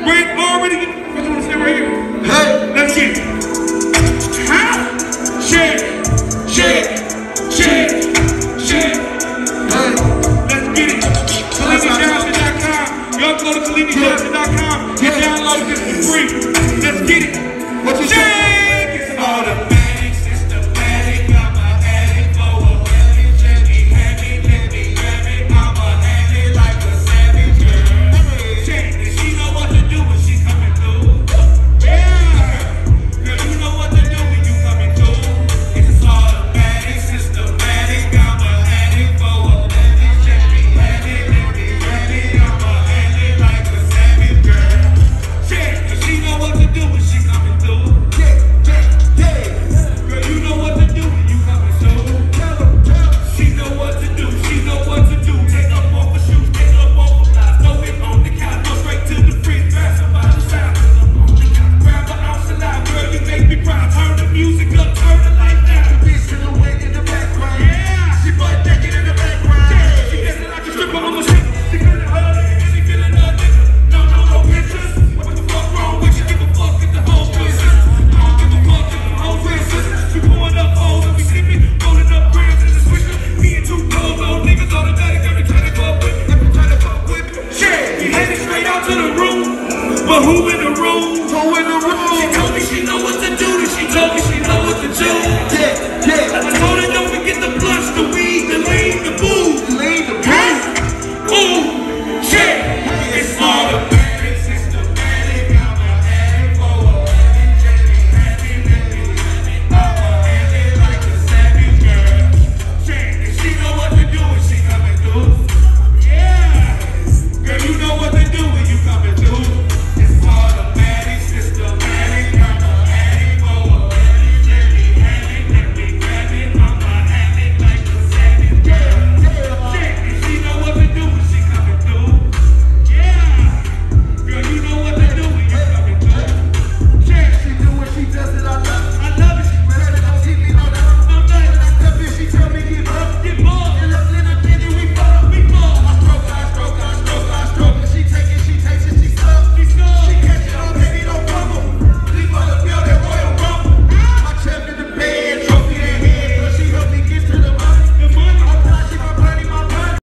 Red already. What you want to say right here? Hey, let's get it. How? Shake, shake, shake, shake. Hey, let's get it. KaliniJohnson.com. Y'all go to KaliniJohnson.com and download this for free. Let's get it. What you say? It's automatic, systematic. I'm a addict for a million. Let me grab it. I'm a addict like a savage girl. Check it. She know what to do when she coming through. Yeah, girl, you know what to do when you coming through. It's automatic, systematic. I'm a addict for a million. Let me grab it. I'm a addict like a savage girl. Check it. She know what to do when she coming through. Girl, you know what to do when you coming through. She know what to do. She know what to do. Take up off her shoes, take up off her flies. Throw it on the couch, go straight to the fridge. Grab somebody's side, cause I'm on the couch. Grab her ounce alive, girl, you make me proud. Turn the music up, turn the light down. Bitch silhouette in the background. Yeah, she butt naked in the background. She dancing like a stripper on the street. She feeling her, and she feeling her nigga. No pictures. What the fuck wrong with you? Give a fuck if the whole business. Don't give a fuck if the whole business. She pouring up hoes and we sipping, rolling up grams in the swisher. Me and two cold old niggas automatic, every time they fuck with me. Every time they fuck with me. Shit, we headed straight out to the room. But who in the room? Who in the room? She told me she know what to do. She told me she know what to do. Yeah. I told